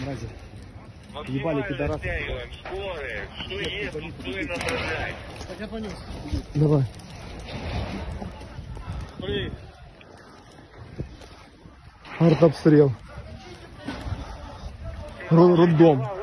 мрази. Ебали пидорасы. Скорые, что есть, что и направлять. Так я понес. Давай. Артобстрел. Роддом.